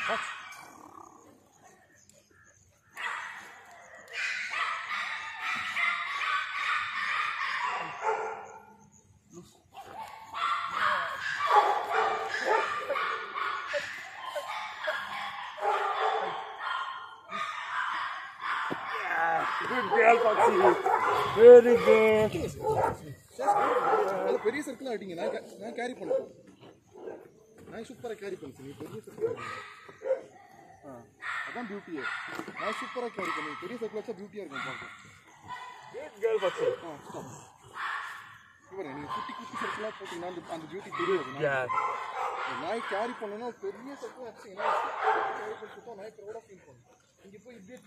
Good girl, Foxy. Very good. அது பெரிய circle அடிங்க. நான் கேரி பண்ணுறேன். நான் சூப்பராக கேரி பண்ணுறேன். நீ பெரிய சர்க்கிள் அதான் பியூட்டியே. நான் சூப்பராக கேரி பண்ணுவேன். பெரிய சர்க்கிள் வச்சா பியூட்டியாக இருக்கும் பார்க்க. Good girl, Foxy. இவரே நீங்கள் குட்டி குட்டி சர்க்கிளாக போட்டிங்கன்னா அந்த பியூட்டி தெரியாது. நாய் கேரி பண்ணணும்னா பெரிய சர்க்கிள் வச்சிங்கன்னா கேரி பண்ணிட்டு நாய் ப்ரௌடாக ஃபீல் பண்ணும். இங்கே போய் இப்படியே